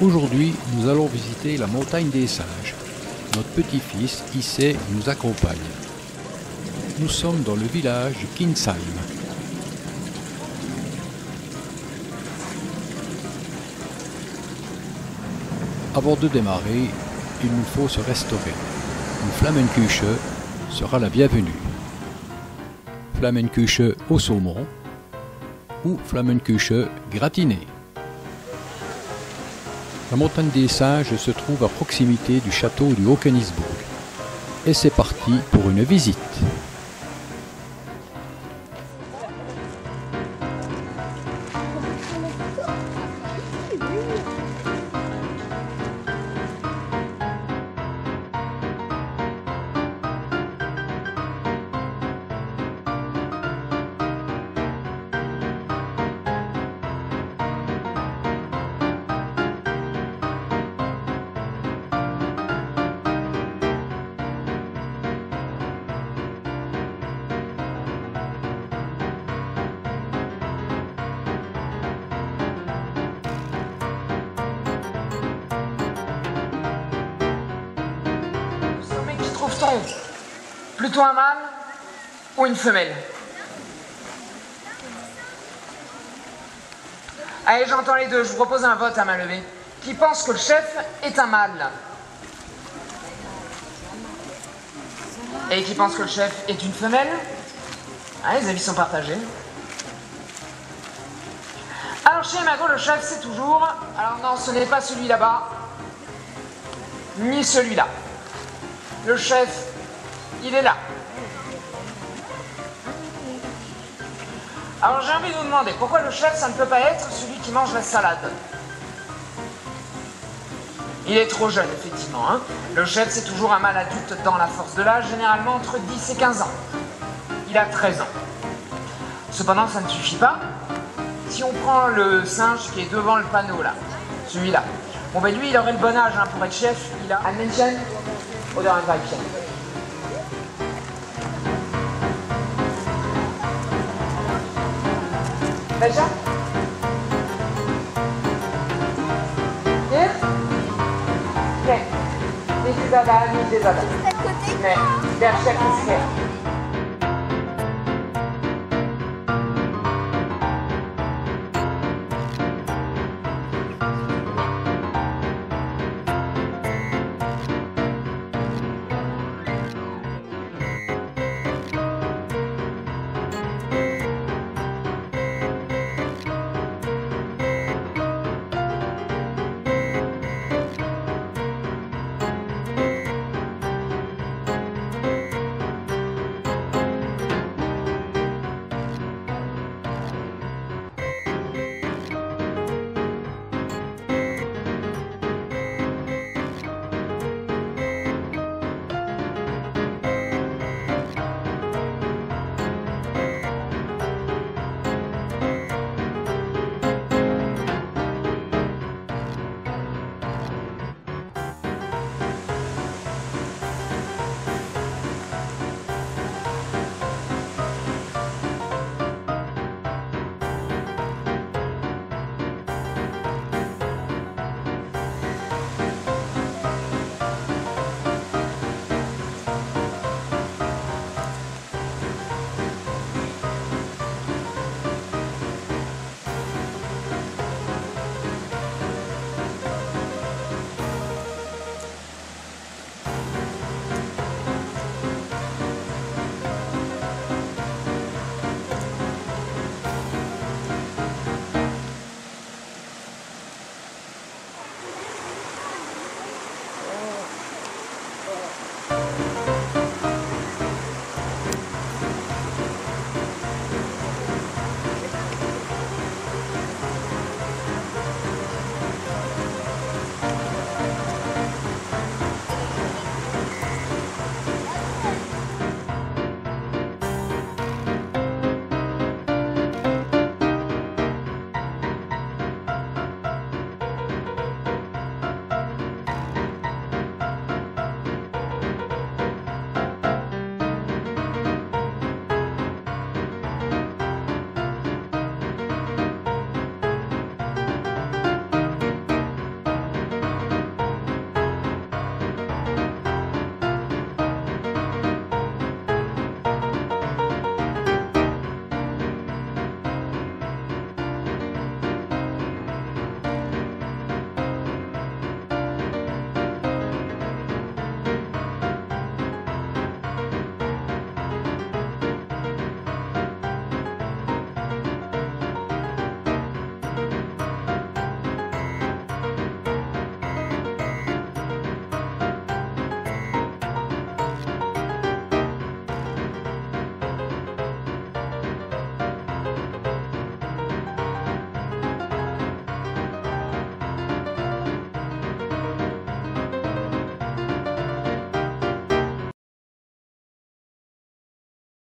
Aujourd'hui, nous allons visiter la montagne des singes. Notre petit-fils, Issei, nous accompagne. Nous sommes dans le village de Kinsheim. Avant de démarrer, il nous faut se restaurer. Une Flammenküche sera la bienvenue. Flammenküche au saumon ou Flammenküche gratinée. La montagne des singes se trouve à proximité du château du Haut-Königsbourg. Et c'est parti pour une visite. Plutôt un mâle ou une femelle? Allez, j'entends les deux. Je vous propose un vote à main levée. Qui pense que le chef est un mâle? Et qui pense que le chef est une femelle? Allez, les avis sont partagés. Alors, chez Mago, le chef, c'est toujours... Alors non, ce n'est pas celui là-bas, ni celui-là. Le chef, il est là. Alors j'ai envie de vous demander, pourquoi le chef, ça ne peut pas être celui qui mange la salade? Il est trop jeune, effectivement. Hein. Le chef, c'est toujours un mâle adulte dans la force de l'âge, généralement entre 10 et 15 ans. Il a 13 ans. Cependant, ça ne suffit pas. Si on prend le singe qui est devant le panneau, là, celui-là, bon ben lui, il aurait le bon âge hein, pour être chef. Il a un Männchen oder ein Weibchen. Welcher? Hier? Nee, nicht dieser da, nicht dieser da. Nee, der Chef ist hier.